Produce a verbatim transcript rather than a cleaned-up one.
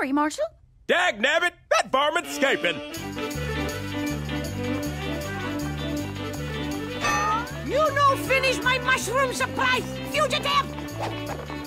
sorry, Marshal. Dag nabbit, that varmint's escaping. You no finish my mushroom surprise, fugitive!